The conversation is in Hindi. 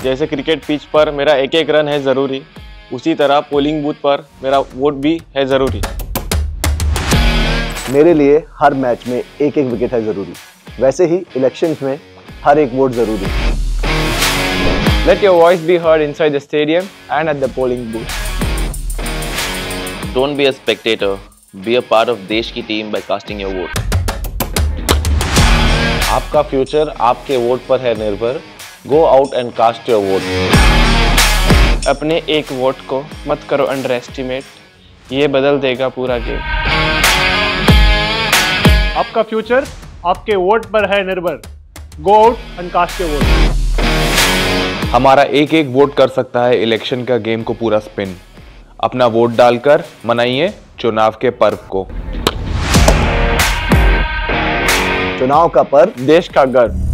जैसे क्रिकेट पिच पर मेरा एक एक रन है ज़रूरी, उसी तरह पोलिंग बूथ पर मेरा वोट भी है ज़रूरी। मेरे लिए हर मैच में एक एक विकेट है ज़रूरी, वैसे ही इलेक्शंस में हर एक वोट ज़रूरी। Let your voice be heard inside the stadium and at the polling booth. Don't be a spectator, be a part of देश की team by casting your vote. आपका फ्यूचर आपके वोट पर है निर्भर। Go out and cast your vote. अपने एक वोट को मत करो अंडर एस्टिमेट, ये बदल देगा पूरा गेम। आपका फ्यूचर आपके वोट पर है निर्भर। Go out and cast your vote. हमारा एक एक वोट कर सकता है इलेक्शन का गेम को पूरा स्पिन। अपना वोट डालकर मनाइए चुनाव के पर्व को। चुनाव का पर्व देश का गर्व।